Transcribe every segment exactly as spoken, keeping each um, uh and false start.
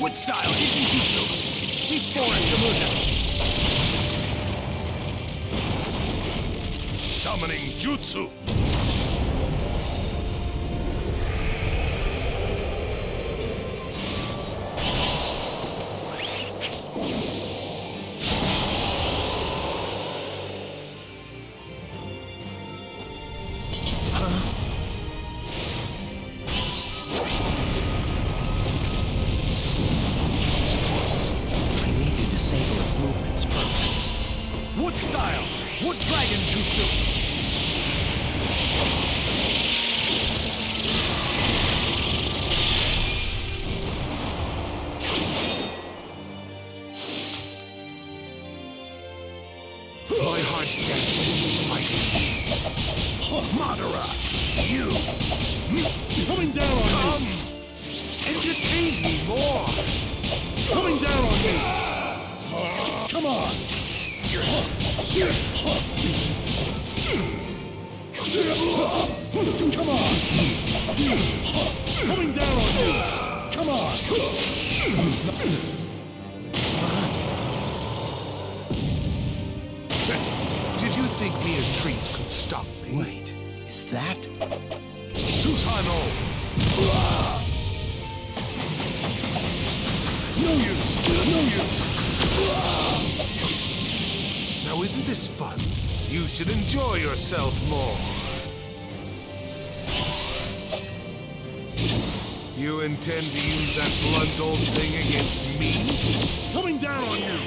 Wood style Igni Jutsu. Deep forest emergence. Summoning Jutsu. Wood style, Wood Dragon Jutsu. My heart dances in fighting. Madara, you. Coming down on Come. me. Entertain me more. Coming down on me. Come on. Come on! Coming down on you! Come on! Did you think mere trees could stop me? Wait, is that? Susanoo! No use! No use! Now isn't this fun? You should enjoy yourself more. You intend to use that blunt old thing against me? Coming down on you!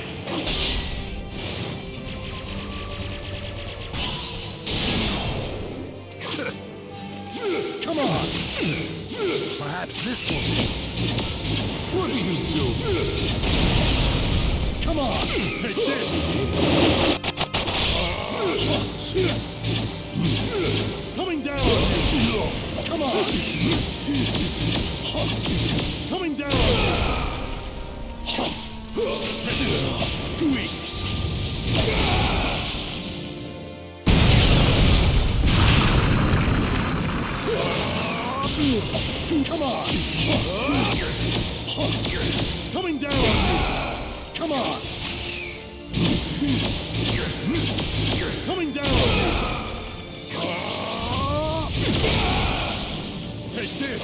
Come on! Perhaps this one. What are you doing? Come on! Take this! Coming down on you! Come on! Coming down on you! Too weak! Come on! Coming down on you! Come on! Coming down on you! Take this!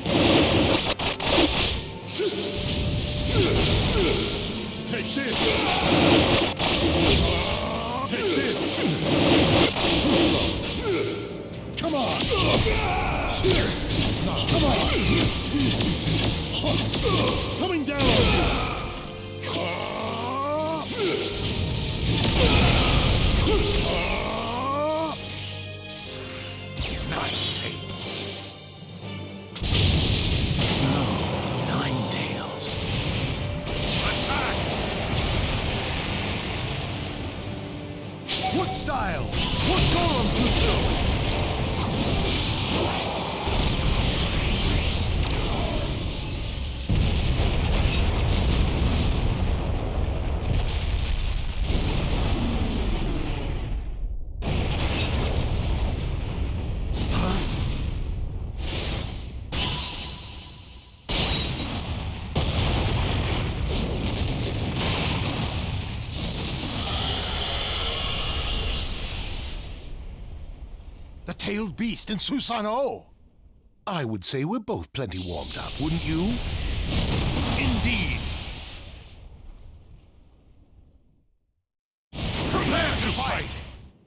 Take this! Take this! Come on! Come on! Coming down on you! Nine tails. No, nine tails. Attack! What style? What Golem Jutsu? The tailed beast in Susanoo! I would say we're both plenty warmed up, wouldn't you? Indeed! Prepare to fight!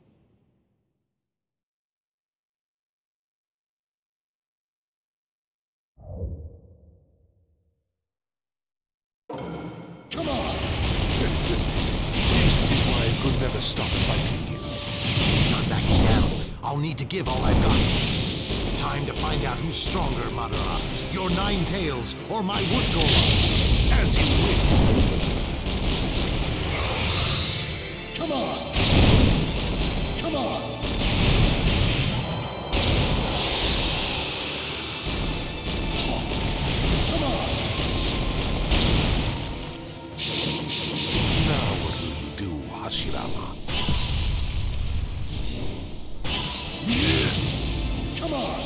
Come on! This is why I could never stop fighting you. It's not backing down. I'll need to give all I've got. Time to find out who's stronger, Madara. Your nine tails or my wood golem. As you wish. Come on! Come on! Come on! Now what will you do, Hashirama? Come on!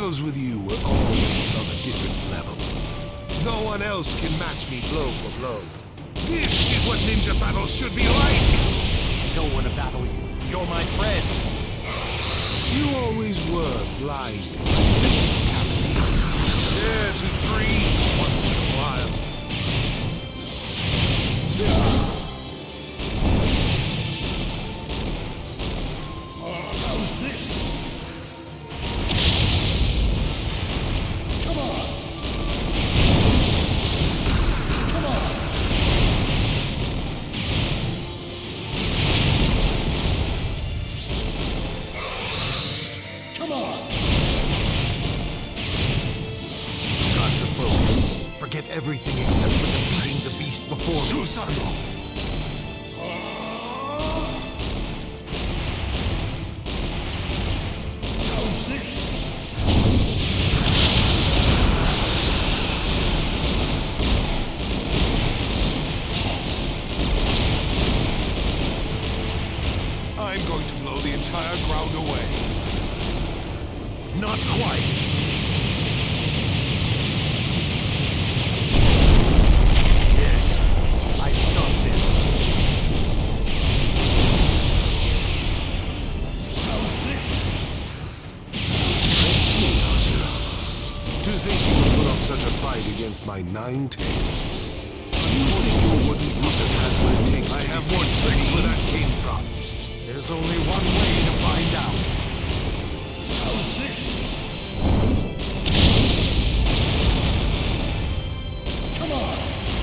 battles with you were always on a different level. No one else can match me blow for blow. This is what ninja battles should be like! I don't want to battle you. You're my friend. You always were blind to sentimentality. Dare to dream once in a while. Uh, how's this? Come on! Come on! Come on! Got to focus. Forget everything except for defeating the beast before me. Susanoo! How's this? I'm going to blow the entire ground away. Not quite. Yes, I stopped him. How's this? Bless me, Hashirama. To think you would put up such a fight against my nine tails. You wouldn't look at has what it takes I to have defeat more tricks me. where that came from. There's only one way to find out. How's this? Come on!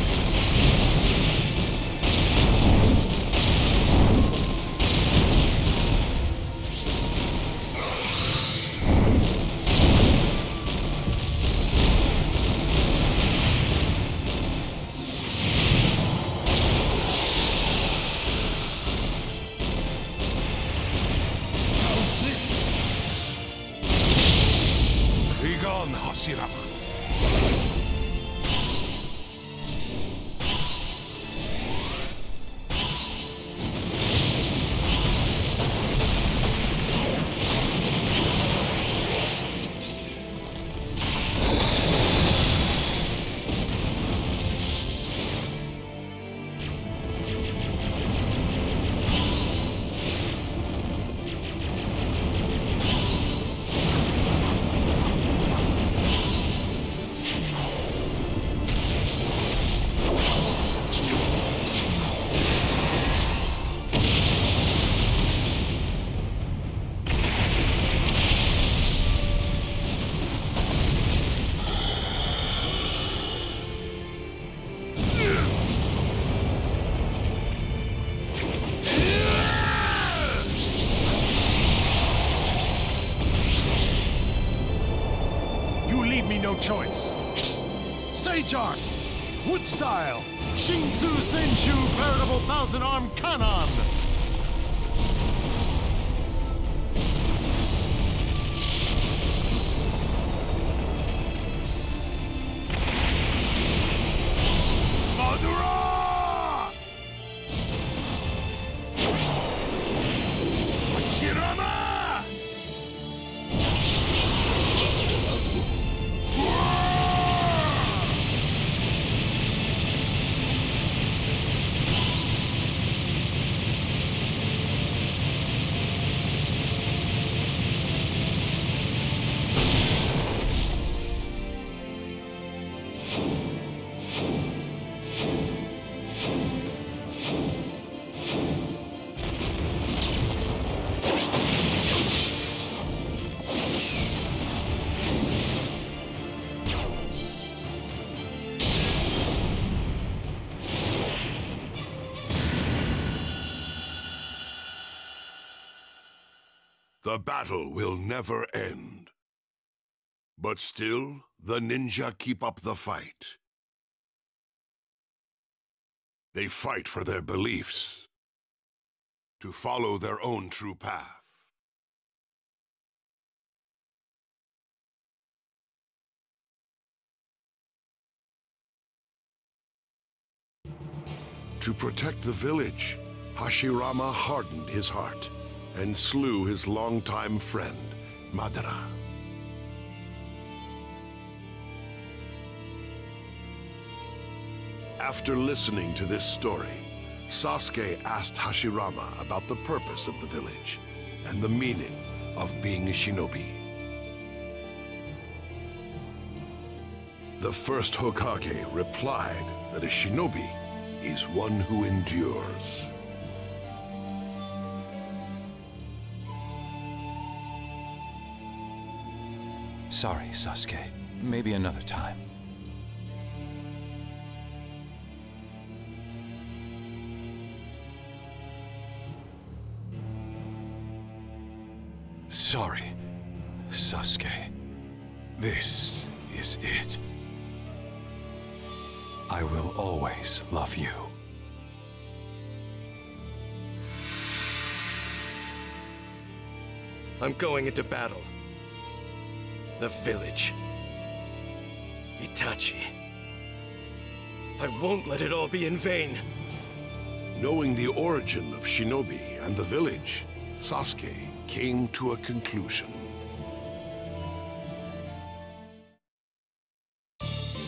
How's this? Begone, Hashirama. You leave me no choice. Sage Art, Wood Style, Shinsu Senshu, Veritable Thousand Arm Kanon. Madara! Hashirama! The battle will never end. But still, the ninja keep up the fight. They fight for their beliefs, to follow their own true path. To protect the village, Hashirama hardened his heart and slew his longtime friend, Madara. After listening to this story, Sasuke asked Hashirama about the purpose of the village and the meaning of being a shinobi. The first Hokage replied that a shinobi is one who endures. Sorry, Sasuke. Maybe another time. Sorry, Sasuke. This is it. I will always love you. I'm going into battle. The village. Itachi. I won't let it all be in vain. Knowing the origin of shinobi and the village, Sasuke came to a conclusion.